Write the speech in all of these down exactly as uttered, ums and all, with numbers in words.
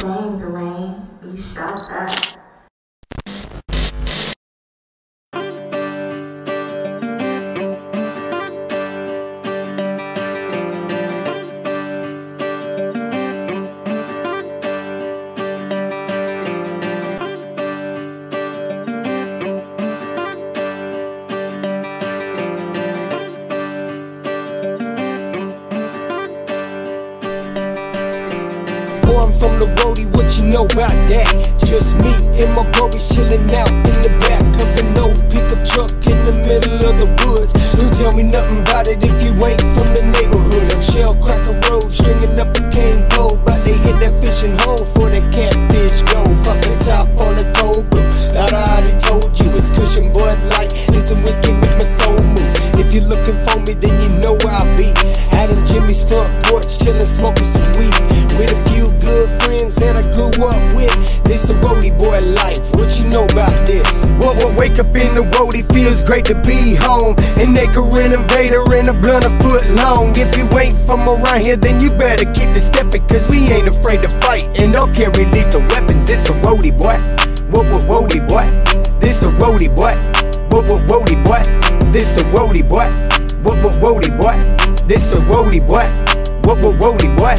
name, Dwayne. You shot that. I'm from the roadie, what you know about that? Just me and my brothers chillin' out in the back of a no pickup truck in the middle of the woods. Don't tell me nothing about it if you ain't from the neighborhood. I'm Shell Cracker Road, stringing up a cane bow, bout to hit that fishing hole for the catfish go. Fucking top on the cold brew. Thought I already told you it's cushion Bud Light and some whiskey make my soul move. If you're looking for me, then you know where I'll be. Out on Jimmy's front porch, chillin', smoking some weed with a few good friends that I grew up with. This the roadie boy life, what you know about this? Well, well, wake up in the roadie, feels great to be home. An acre renovator and a blunt a foot long. If you ain't from around here, then you better keep it steppin', cause we ain't afraid to fight and don't carry lethal weapons. It's the roadie boy, what what roadie boy? This the roadie boy, what what roadie boy? This the roadie boy, what what roadie boy? This the roadie boy, what what roadie boy?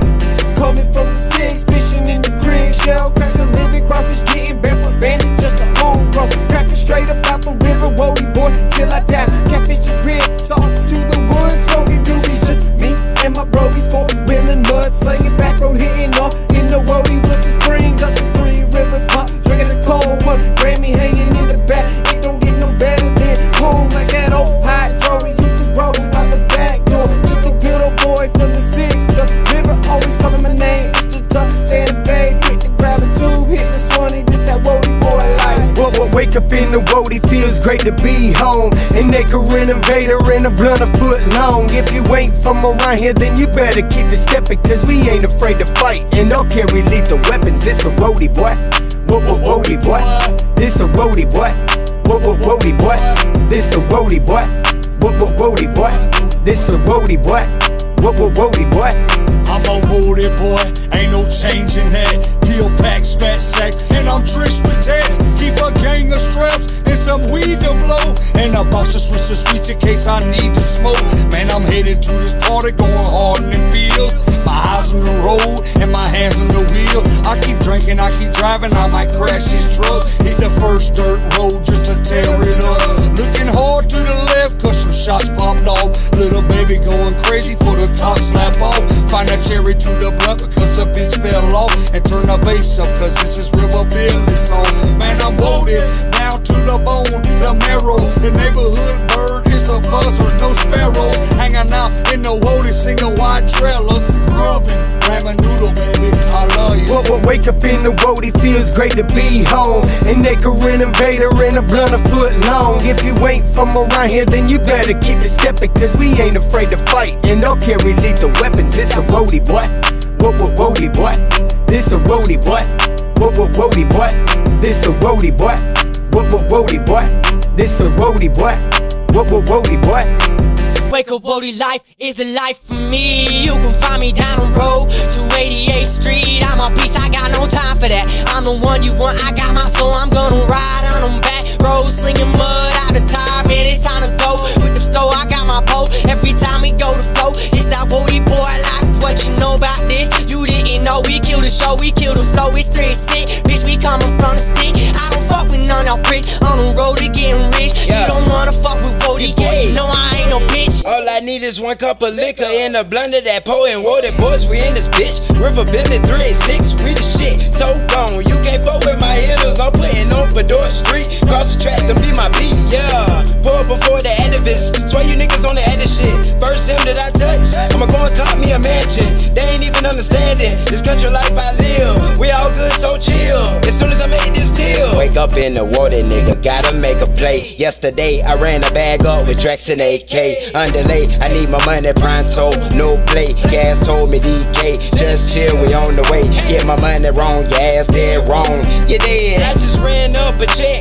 Coming from the sticks, fishing in the creek, Shell Cracker living, crawfish getting barefoot bandit, just a homegrown. Cracking straight up out the river, roadie boy till I die. Catfish and grits, off to the woods, smoking doobies. Just me and my brobies, four wheeling mud, slinging back road, hitting off in the roadie woods and springs, up the three rivers, pop, drinking the cold one, Grammy hanging in the back. It don't get no better than home like that old hydro. It used to grow out the back door. Just a good old boy from the sticks, the river always calling my name. It's the tough Santa Fe, quick to grab a tube, hit the Swanee, this that roadie boy life. Well, well, wake up in the roadie, feels great to be home. An acre renovator and a blunt a foot long. If you ain't from around here, then you better keep it steppin', cause we ain't afraid to fight and don't carry lethal weapons. It's the roadie boy, what what roadie boy? This the roadie boy, what what roadie boy? This the roadie boy, what what roadie boy? This the roadie boy, what what roadie boy? I'm a roadie boy, ain't no changing that. Peel packs, fat sacks, and I'm drenched with tats. Keep a gang of straps and some weed to blow, and a box of Swiss sweets in case I need to smoke. Man, I'm headed to this party, going hard in the field. My eyes on the road and my hands on the wheel. I keep drinking, I keep driving, I might crash this truck. Hit the first dirt road just to tear it up. Looking hard to the left, cause some shots popped off. Little baby going crazy for the top slap off. Find a cherry to the blunt because a bitch fell off. And turn the bass up cause this is River Billy's song. Man, I'm loaded down to the bone, the marrow. The neighborhood bird is a buzzard, no sparrow. Hanging out in the woody, singing white trailers. Rubbing, ramen noodle, baby, I love you. Well, well, wake up in the roadie, feels great to be home. An acre renovator and a blunt a foot long. If you ain't from around here, then you better keep it steppin', cause we ain't afraid to fight and don't carry lethal weapons. It's the roadie boy, what what roadie boy? This the roadie boy, what what roadie boy? This the roadie boy, what what roadie boy? This the roadie boy, what what roadie boy? Wake up, roadie life is the life for me. You can find me down on road to eighty-eighth Street. I'm a beast, I got no time for that. I'm the one you want, I got my soul, I'm gonna ride on them back roads, slinging mud out the tire. Man, it's time to go with the flow, I got my boat. Every time we go to flow, it's that roadie boy life. What you know about this? You didn't know, we kill the show, we kill the flow. It's three and six, bitch, we coming from the stick. I don't fuck with none y'all bricks, on the road to getting rich. Yeah. You don't wanna fuck with roadie boy, you know I ain't no bitch. All I need is one cup of liquor and a blunt of that po and roadie boys, we in this bitch. River Billy three six, we the shit. So gone, you can't fuck with my hitters. I'm putting on Fedora Street. Cross the tracks to be my beat, yeah. Pull before the edifice. Swear you niggas on the edit shit. First sim that I touch, I'ma go and cop me a mansion. They ain't even understanding this country life I live. We all good, so chill. As soon as I made this deal, wake up in the water, nigga, gotta make a play. Yesterday I ran a bag up with Drex and A K. Underlay, I need my money pronto, no play. Gas told me D K, just chill, we on the way. Get my money wrong, your ass dead wrong, you dead. I just ran up a check, all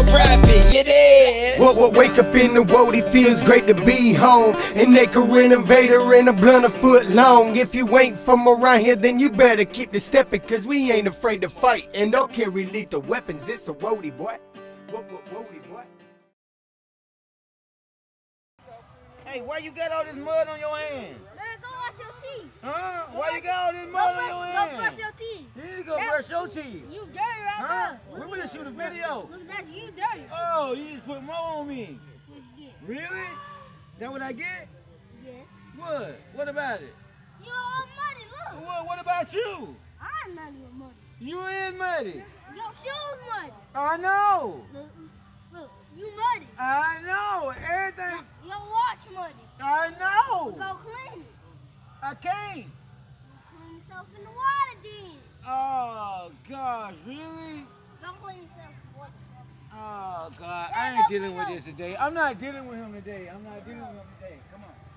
profit, you dead. What, what, wake up in the world, it feels great to be home. And they could renovate her in a blunt a foot long. If you ain't from around here, then you better keep the stepping, cause we ain't afraid to fight and don't carry lethal weapons. It's a roadie, boy. What, what, roadie, boy. Hey, why you got all this mud on your hands? Man, go wash your teeth. Huh? Go Why you wash- got all this Go mud on brush, your go hands? brush your teeth. You need to go That- brush your teeth. You dirty right Huh? now. We Look finna at- shoot a look- video. Look, that's you dirty. Oh, you just put more on me. What you get? Really? That what I get? Yeah. What? What about it? You all muddy, look. What, what about you? I'm not even muddy. You is muddy. Your shoes muddy. I know. Look, look, you muddy. I know. Everything. Your watch muddy. I know. Go clean it. I can't. Clean yourself in the water then. Oh, gosh. Really? Go clean yourself in the water. Oh, God. I ain't dealing with this today. I'm not dealing with him today. I'm not dealing with him today. Come on.